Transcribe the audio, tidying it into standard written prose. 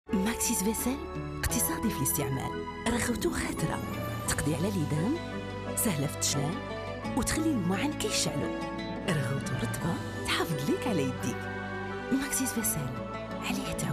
ماكسيس فيسيل اقتصادي في الاستعمال، رغوته خاطرة، تقضي على اليدان، سهلة في التشلال وتخلي المعن كيشعلو. رغوته رطبة تحافظ ليك على يديك. ماكسيس فيسيل عليه